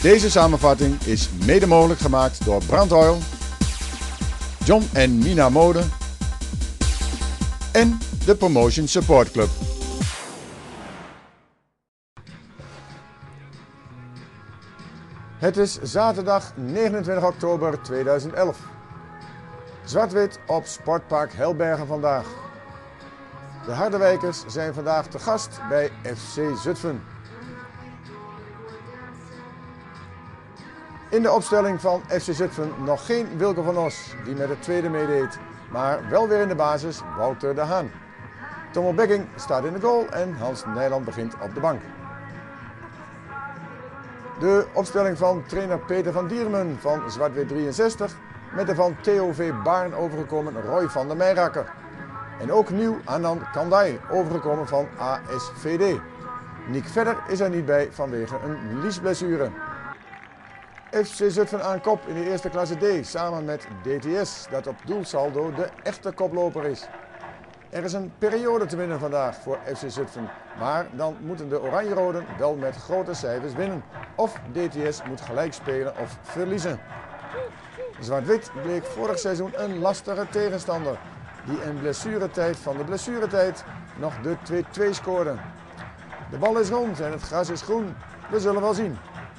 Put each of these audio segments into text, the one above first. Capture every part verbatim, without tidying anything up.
Deze samenvatting is mede mogelijk gemaakt door Brandoil, John en Mina Mode en de Promotion Support Club. Het is zaterdag negenentwintig oktober tweeduizend elf. Zwart-wit op Sportpark Helbergen vandaag. De Harderwijkers zijn vandaag te gast bij F C Zutphen. In de opstelling van F C Zutphen nog geen Wilco van Os, die met het tweede meedeed, maar wel weer in de basis Wouter de Haan. Tommel Becking staat in de goal en Hans Nijland begint op de bank. De opstelling van trainer Peter van Diermen van Zwart-wit drieënzestig met de van T O V Baarn overgekomen Roy van der Meijrakker. En ook nieuw Anand Kandai overgekomen van A S V D. Nick Vedder is er niet bij vanwege een liesblessure. F C Zutphen aan kop in de eerste klasse D samen met D T S dat op doelsaldo de echte koploper is. Er is een periode te winnen vandaag voor F C Zutphen, maar dan moeten de Oranjeroden wel met grote cijfers winnen. Of D T S moet gelijk spelen of verliezen. Zwart-wit bleek vorig seizoen een lastige tegenstander, die in blessuretijd van de blessuretijd nog de twee twee scoorde. De bal is rond en het gras is groen, we zullen wel zien.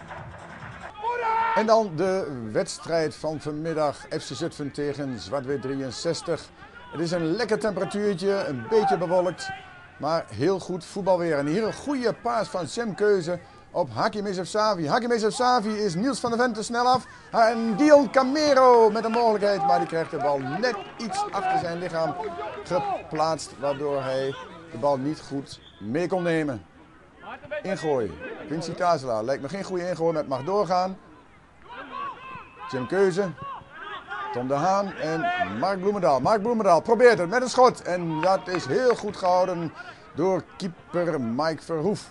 En dan de wedstrijd van vanmiddag F C Zutphen tegen Zwart-wit drieënzestig. Het is een lekker temperatuurtje, een beetje bewolkt, maar heel goed voetbalweer. En hier een goede paas van Cem Keuze op Hakim Essefsavi. Hakim Essefsavi is Niels van der Ven te snel af. En Dion Camero met een mogelijkheid, maar die krijgt de bal net iets achter zijn lichaam geplaatst, waardoor hij de bal niet goed mee kon nemen. Ingooi. Quincy Tazela lijkt me geen goede ingooi, maar het mag doorgaan. Cem Keuze, Tom de Haan en Mark Bloemendaal. Mark Bloemendaal probeert het met een schot en dat is heel goed gehouden door keeper Mike Verhoef.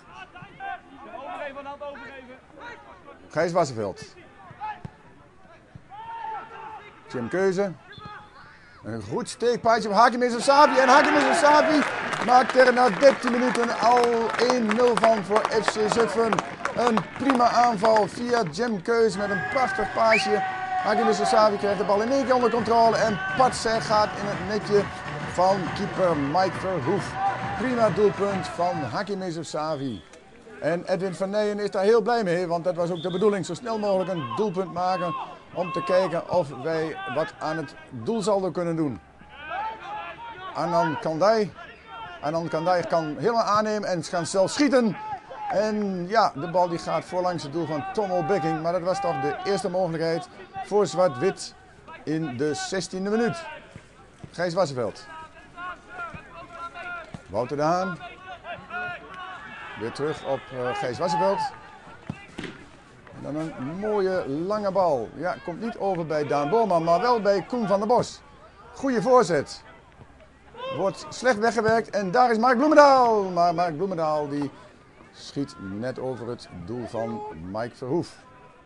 Gijs Wassenveld. Cem Keuze. Een goed steekpaardje op Hakim Essefsavi en Hakim Essefsavi maakt er na dertien minuten al één nul van voor F C Zutphen. Een prima aanval via Cem Keuze met een prachtig paasje. Hakim Essefsavi krijgt de bal in één keer onder controle en Patser gaat in het netje van keeper Mike Verhoef. Prima doelpunt van Hakim Essefsavi. En Edwin van Nijen is daar heel blij mee, want dat was ook de bedoeling. Zo snel mogelijk een doelpunt maken om te kijken of wij wat aan het doelsaldo kunnen doen. Anand Kandai. Anand Kandai kan helemaal aannemen en kan zelf schieten. En ja, de bal die gaat voorlangs het doel van Tommel Becking. Maar dat was toch de eerste mogelijkheid voor Zwart-wit in de zestiende minuut. Gijs Wassenveld. Wouter de Haan. Weer terug op uh, Gijs Wassenveld. En dan een mooie lange bal. Ja, komt niet over bij Daan Boorman, maar wel bij Koen van der Bos. Goeie voorzet. Wordt slecht weggewerkt en daar is Mark Bloemendaal. Maar Mark Bloemendaal die schiet net over het doel van Mike Verhoef.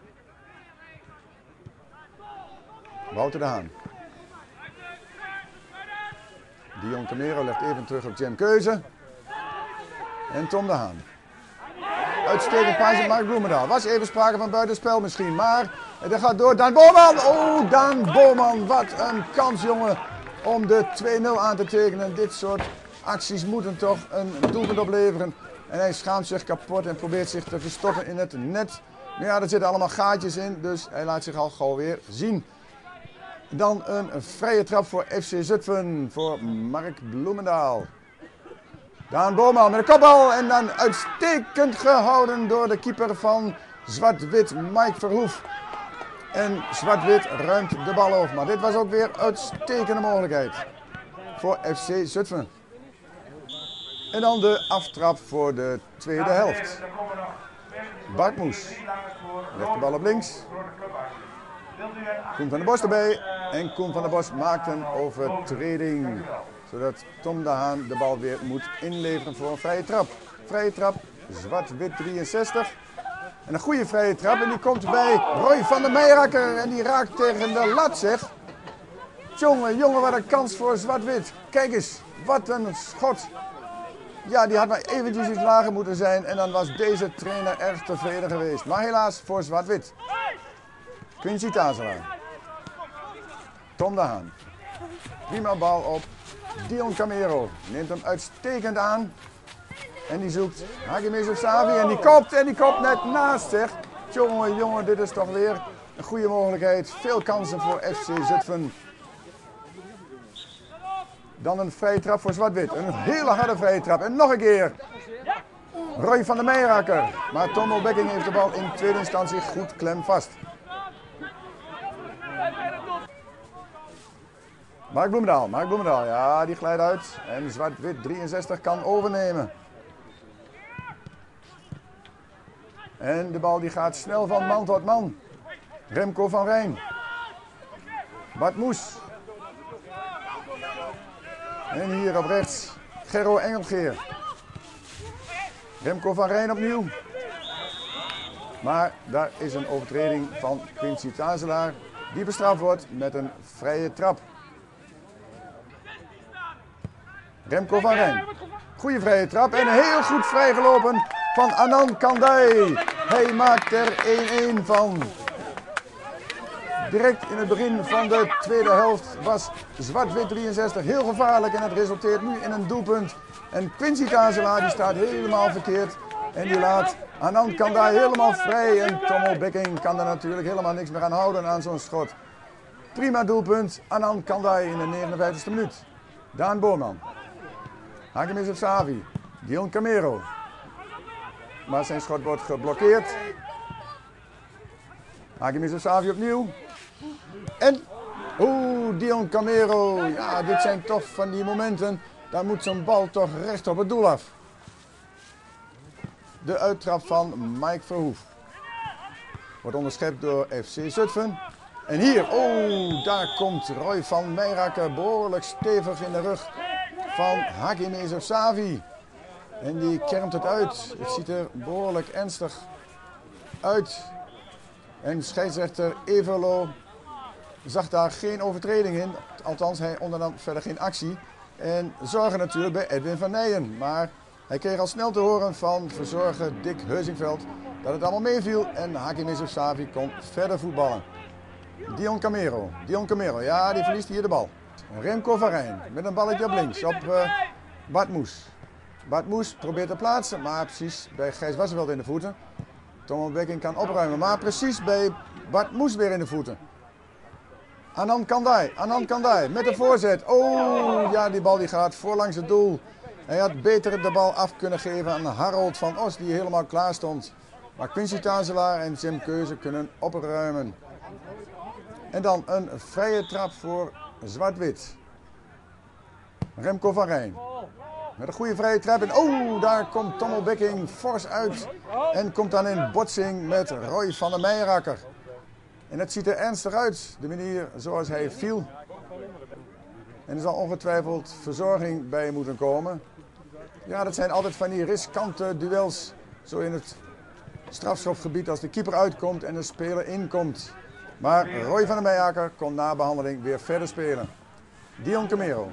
Wouter de Haan. Dion Camero legt even terug op Cem Keuze. En Tom de Haan. Uitstekend paasje op Mark Bloemendaal. Was even sprake van buitenspel misschien, maar dat gaat door. Daan Boorman! Oh, Daan Boorman, wat een kans jongen om de twee nul aan te tekenen. Dit soort acties moeten toch een doelpunt opleveren. En hij schaamt zich kapot en probeert zich te verstoppen in het net. Maar ja, er zitten allemaal gaatjes in, dus hij laat zich al gauw weer zien. Dan een vrije trap voor F C Zutphen, voor Mark Bloemendaal. Daan Boorman met een kopbal en dan uitstekend gehouden door de keeper van Zwart-wit, Mike Verhoef. En Zwart-wit ruimt de bal over, maar dit was ook weer uitstekende mogelijkheid voor F C Zutphen. En dan de aftrap voor de tweede helft. Bart Moes legt de bal op links. Koen van der Bos erbij en Koen van der Bos maakt een overtreding. Zodat Tom de Haan de bal weer moet inleveren voor een vrije trap. Vrije trap, Zwart-wit drieënzestig. En een goede vrije trap en die komt bij Roy van der Meijrakker. En die raakt tegen de lat zeg. Jongen, jongen, wat een kans voor Zwart-wit. Kijk eens, wat een schot. Ja, die had maar eventjes iets lager moeten zijn en dan was deze trainer erg tevreden geweest. Maar helaas voor zwart-wit. Quincy Tazelaar. Tom de Haan. Prima bal op. Dion Camero neemt hem uitstekend aan. En die zoekt Hakemeso Savi en die kopt en die kopt net naast zich. Jongen, jongen, dit is toch weer een goede mogelijkheid. Veel kansen voor F C Zutphen. Dan een vrije trap voor zwart-wit. Een hele harde vrije trap. En nog een keer. Roy van der Meijerakker. Maar Tom O'Bekking heeft de bal in tweede instantie goed klem vast. Mark Bloemendaal. Mark Bloemendaal. Ja, die glijdt uit. En zwart-wit drieënzestig kan overnemen. En de bal die gaat snel van man tot man. Remco van Rijn. Bart Moes. En hier op rechts Gerro Engelgeer. Remco van Rijn opnieuw. Maar daar is een overtreding van Quincy Tazelaar. Die bestraft wordt met een vrije trap. Remco van Rijn. Goeie vrije trap en heel goed vrijgelopen van Anand Kandai. Hij maakt er één-één van. Direct in het begin van de tweede helft was zwart-wit drieënzestig heel gevaarlijk en het resulteert nu in een doelpunt. En Quincy Tazelaar die staat helemaal verkeerd en die laat Anand Kandai helemaal vrij. En Tom O'Bekking kan er natuurlijk helemaal niks meer aan houden aan zo'n schot. Prima doelpunt, Anand Kandai in de negenenvijftigste minuut. Daan Boorman. Hakemeso Savi. Dion Camero. Maar zijn schot wordt geblokkeerd. Hakemeso Savi opnieuw. En, oeh, Dion Camero. Ja, dit zijn toch van die momenten. Daar moet zo'n bal toch recht op het doel af. De uittrap van Mike Verhoef. Wordt onderschept door F C Zutphen. En hier, oh, daar komt Roy van Meijerakker behoorlijk stevig in de rug van Hakemeso Savi. En die kermt het uit. Het ziet er behoorlijk ernstig uit. En scheidsrechter Everlo zag daar geen overtreding in. Althans, hij ondernam verder geen actie. En zorgen natuurlijk bij Edwin van Nijen. Maar hij kreeg al snel te horen van verzorger Dick Heusingveld dat het allemaal meeviel. En Hakemeso Savi kon verder voetballen. Dion Camero. Dion Camero, ja, die verliest hier de bal. Remco van Rijn met een balletje op links op uh, Bart Moes. Bart Moes probeert te plaatsen, maar precies bij Gijs Wassenveld in de voeten. Tom O'Bekking kan opruimen, maar precies bij Bart Moes weer in de voeten. Anand Kandai, Anand Kandai met de voorzet. Oh, ja, die bal die gaat voorlangs het doel. Hij had beter de bal af kunnen geven aan Harold van Os, die helemaal klaar stond. Maar Quincy Tazelaar en Jim Keuze kunnen opruimen. En dan een vrije trap voor zwart-wit. Remco van Rijn. Met een goede vrije trap. En oh, daar komt Tom O'Bekking fors uit. En komt dan in botsing met Roy van der Meijerakker. En het ziet er ernstig uit, de manier zoals hij viel. En er zal ongetwijfeld verzorging bij moeten komen. Ja, dat zijn altijd van die riskante duels. Zo in het strafschopgebied als de keeper uitkomt en de speler inkomt. Maar Roy van der Meijerakker kon na behandeling weer verder spelen. Dion Camero.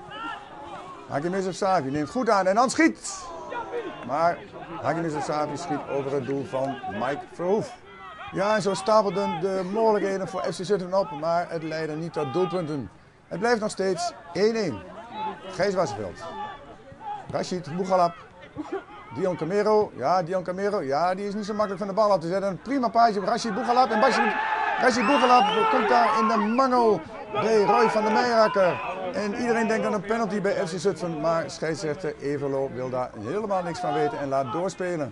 Hakemeso Savi neemt goed aan en dan schiet. Maar Hakemeso Savi schiet over het doel van Mike Verhoef. Ja, en zo stapelden de mogelijkheden voor F C Zutphen op, maar het leidde niet tot doelpunten. Het blijft nog steeds één-één. Gijs Wassenveld. Rashid Bougalab. Dion Camero. Ja, Dion Camero. Ja, die is niet zo makkelijk van de bal af te zetten. Een prima paasje op Rashid Bougalab. En Rashid Bougalab komt daar in de mangel bij Roy van der Meijerakker. En iedereen denkt aan een penalty bij F C Zutphen, maar scheidsrechter Everlo wil daar helemaal niks van weten en laat doorspelen.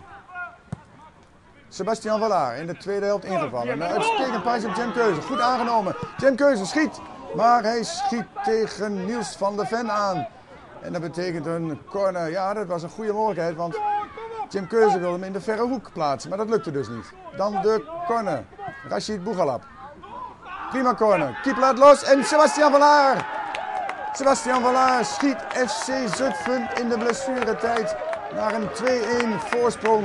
Sebastian Vallaar in de tweede helft ingevallen. Een uitstekend paasje op Jim Keuze. Goed aangenomen. Jim Keuze schiet, maar hij schiet tegen Niels van der Ven aan. En dat betekent een corner. Ja, dat was een goede mogelijkheid, want Jim Keuze wilde hem in de verre hoek plaatsen, maar dat lukte dus niet. Dan de corner. Rashid Bougalab. Prima corner. Keep laat los en Sebastian Vallaar. Sebastian Vallaar schiet F C Zutphen in de blessuretijd naar een twee-één voorsprong.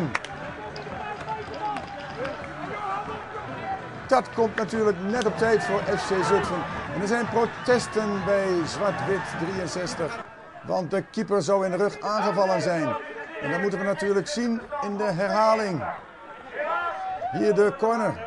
Dat komt natuurlijk net op tijd voor F C Zutphen. En er zijn protesten bij zwart-wit drieënzestig. Want de keeper zou in de rug aangevallen zijn. En dat moeten we natuurlijk zien in de herhaling. Hier de corner.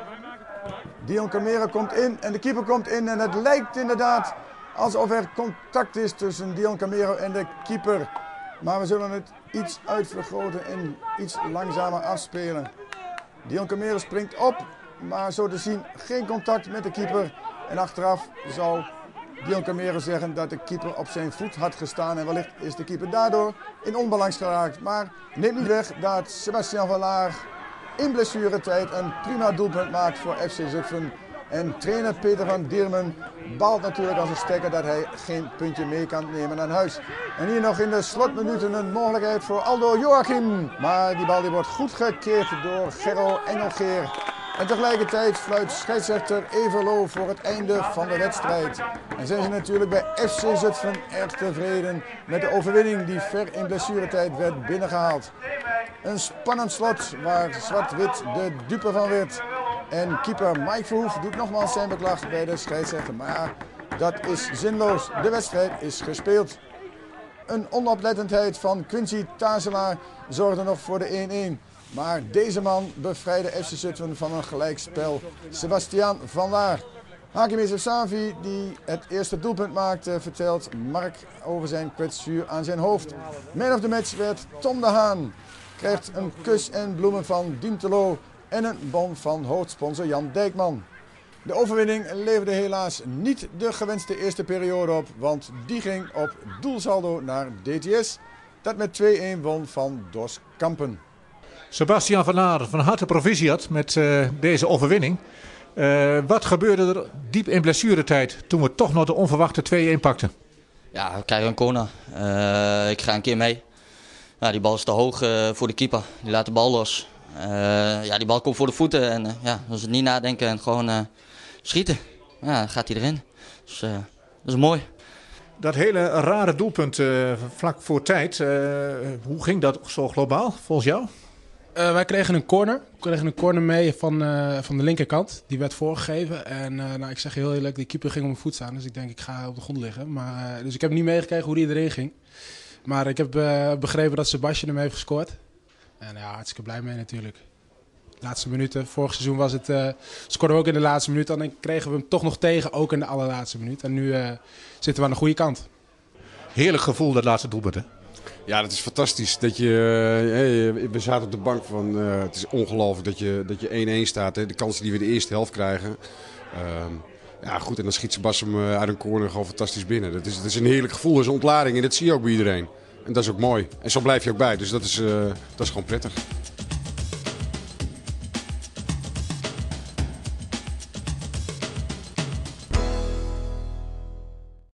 Dion Camero komt in en de keeper komt in. En het lijkt inderdaad alsof er contact is tussen Dion Camero en de keeper. Maar we zullen het iets uitvergroten en iets langzamer afspelen. Dion Camero springt op, maar zo te zien geen contact met de keeper. En achteraf zou Dion Camero zeggen dat de keeper op zijn voet had gestaan. En wellicht is de keeper daardoor in onbalans geraakt. Maar neemt niet weg dat Sebastian van Laar in blessuretijd een prima doelpunt maakt voor F C Zutphen. En trainer Peter van Diermen baalt natuurlijk als een stekker dat hij geen puntje mee kan nemen naar huis. En hier nog in de slotminuten een mogelijkheid voor Aldo Joachim. Maar die bal die wordt goed gekeerd door Gerro Engelgeer. En tegelijkertijd fluit scheidsrechter Everlo voor het einde van de wedstrijd. En zijn ze natuurlijk bij F C Zutphen erg tevreden met de overwinning die ver in blessuretijd werd binnengehaald. Een spannend slot waar Zwart-Wit de dupe van werd. En keeper Mike Verhoef doet nogmaals zijn beklag bij de scheidsrechter. Maar dat is zinloos. De wedstrijd is gespeeld. Een onoplettendheid van Quincy Tazelaar zorgde nog voor de één-één. Maar deze man bevrijdde F C Zutphen van een gelijkspel. Sebastian van Laar. Hakim Savi, die het eerste doelpunt maakte, vertelt Mark over zijn kwetsuur aan zijn hoofd. Man of the match werd Tom de Haan. Krijgt een kus en bloemen van Diemtelo en een bon van hoofdsponsor Jan Dijkman. De overwinning leverde helaas niet de gewenste eerste periode op, want die ging op doelsaldo naar D T S, dat met twee-één won van Dos Kampen. Sebastian van Laar, van harte proficiat met uh, deze overwinning. Uh, wat gebeurde er diep in blessuretijd toen we toch nog de onverwachte twee-één pakten? Ja, we krijgen een corner. Uh, ik ga een keer mee. Ja, die bal is te hoog uh, voor de keeper. Die laat de bal los. Uh, ja, die bal komt voor de voeten en uh, ja, dan is het niet nadenken en gewoon uh, schieten. Ja, dan gaat hij erin. Dus uh, dat is mooi. Dat hele rare doelpunt uh, vlak voor tijd, uh, hoe ging dat zo globaal volgens jou? Uh, wij kregen een corner. We kregen een corner mee van, uh, van de linkerkant. Die werd voorgegeven. En uh, nou, ik zeg je heel eerlijk, die keeper ging op mijn voet staan. Dus ik denk, ik ga op de grond liggen. Maar, uh, dus ik heb niet meegekregen hoe die erin ging. Maar ik heb uh, begrepen dat Sebastian hem heeft gescoord. En ja, hartstikke blij mee natuurlijk. Laatste minuten. Vorig seizoen was het, uh, scoorden we ook in de laatste minuut. En dan kregen we hem toch nog tegen, ook in de allerlaatste minuut. En nu uh, zitten we aan de goede kant. Heerlijk gevoel, dat laatste doelpunt, hè? Ja, dat is fantastisch. Dat je, uh, we zaten op de bank van, uh, het is ongelooflijk dat je, dat je één-één staat. Hè? De kansen die we de eerste helft krijgen. Uh, ja, goed, en dan schiet Sebastian uh, uit een corner gewoon fantastisch binnen. Dat is, dat is een heerlijk gevoel, dat is een ontlading en dat zie je ook bij iedereen. En dat is ook mooi. En zo blijf je ook bij, dus dat is, uh, dat is gewoon prettig.